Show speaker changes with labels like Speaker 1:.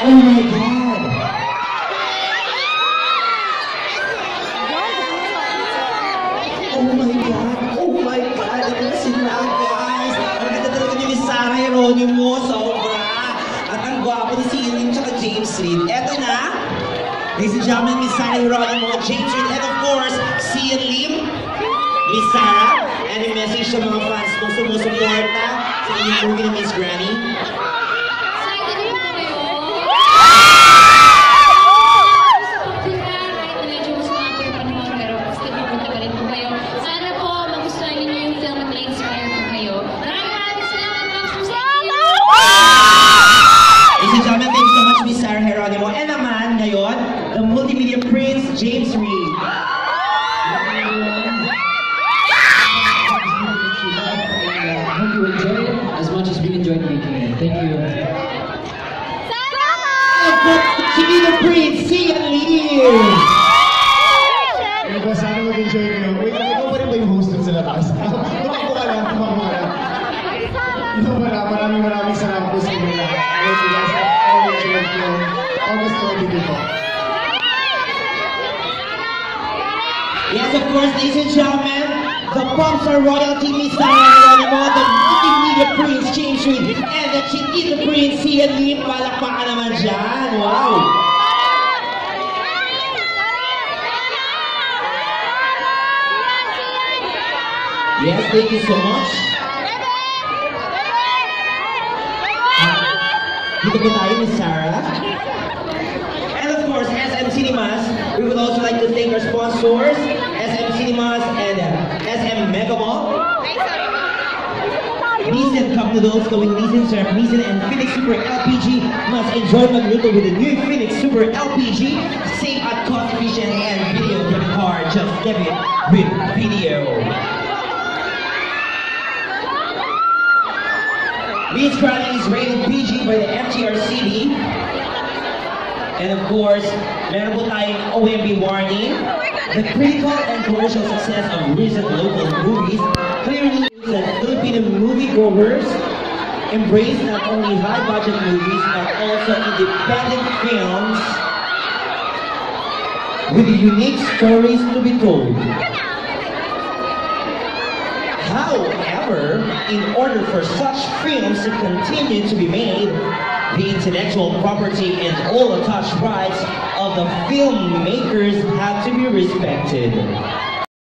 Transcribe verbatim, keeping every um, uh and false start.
Speaker 1: Oh my God! Oh my God! Oh my God! Ano na sila, guys? Ang ganda talaga ni Miss Sarah Geronimo, sobra! At ang gwapo ni si Ilim tsaka James Reid. Eto na! Ladies and gentlemen, Miss Sarah Geronimo, James Reid, and of course, si Ilim, Miss Sarah, and yung message sa mga fans kung sumusuporta sa inyong movie ni Miss Granny. And naman ngayon, the multimedia prince, James Reid.
Speaker 2: I hope you enjoy it as much as we enjoyed making it. Thank you.
Speaker 1: Sige the prince, see and leave!
Speaker 3: Ano ba, sana mag-enjoy kayo. Wait, ikaw pa rin ba yung host dun sa labas? Tumakbo ka lang, tumakbo ka lang. Ito pala, maraming maraming salamat po sa inyo lahat. I hope you guys have all enjoyed yung August twenty-two.
Speaker 1: Yes, of course, ladies and gentlemen, the Popstar Royalty, Miss Sarah Geronimo, the multimedia prince, James Reid, and the Chiquita prince, si Ilim. Palakpakan naman dyan. Wow! Yes, thank you so much. Dito po tayo, Miss Sarah. And of course, S M Cinemas, we would also like to thank our sponsors, S M Cinemas and S M Mega Mall. Nissan Cup Noodles going Nissan Surf, Nissan and Phoenix Super L P G must enjoy magluto with the new Phoenix Super L P G. Save at cost efficient and video debit card, just debit with video. Miss Granny is rated P G by the M T R C B. And of course, meron po tayong O M B warning. The critical and commercial success of recent local movies clearly shows that Filipino moviegoers embrace not only high-budget movies but also independent films with unique stories to be told. However, in order for such films to continue to be made, the intellectual property and all attached rights of the filmmakers have to be respected.